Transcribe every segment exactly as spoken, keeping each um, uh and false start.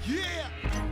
Yeah.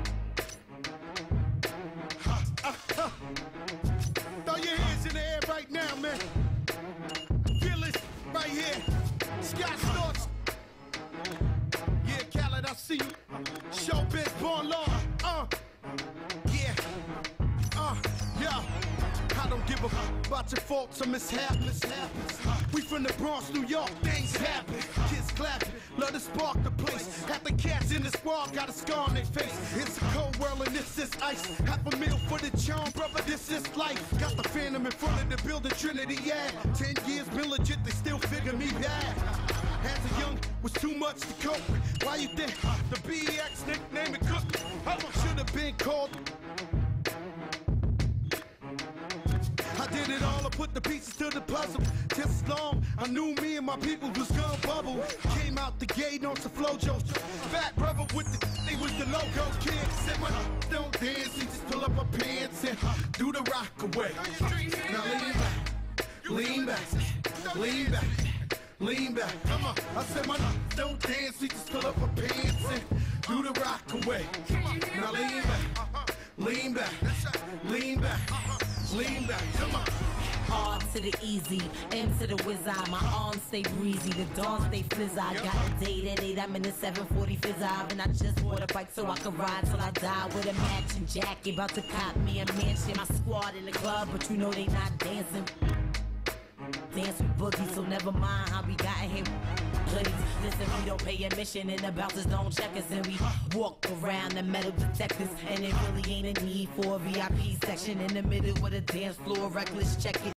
Ha, uh, uh. Throw your hands in the air right now, man. Feel it right here. Scott Storch. Yeah, Khaled, I see you. Showbiz, born law. Uh. Yeah. Uh. Yeah. I don't give a fuck about your faults or mishaps. We from the Bronx, New York, things happen. Kids clapping, love to spark the place. Half the cats in the squad got a scar on their face. It's a cold world and this is ice. Half a meal for the charm, brother, this is life. Got the phantom in front of the building, Trinity, yeah. Ten years been legit, they still figure me bad. As a young, was too much to cope with. Why you think the B X nickname it Cook? Should have been called. I did it all, I put the pieces to the puzzle. Just as long, I knew me and my people was gonna bubble. Came out the gate on some flojo. Fat brother with the, they was the logo kid. Said my don't dance, he just pull up my pants and do the rock away. Now lean back, lean back, lean back, lean back. Come on, I said my don't dance, he just pull up my pants and do the rock away. Now lean back, lean back, lean back. Lean back, come on. R to the easy, M to the whiz eye. My arms stay breezy, the dawn stay fizz. I got a date at eight, I'm in the seven forty fizz eye. And I just bought a bike so I can ride till I die with a matching jacket. About to cop me a mansion. My squad in the club, but you know they not dancing. Dance with Boogie, so never mind how we got here. Hoodies. Listen, we don't pay admission and the bouncers don't check us. And we walk around the metal detectors. And it really ain't a need for a V I P section in the middle with a dance floor. Reckless, check it.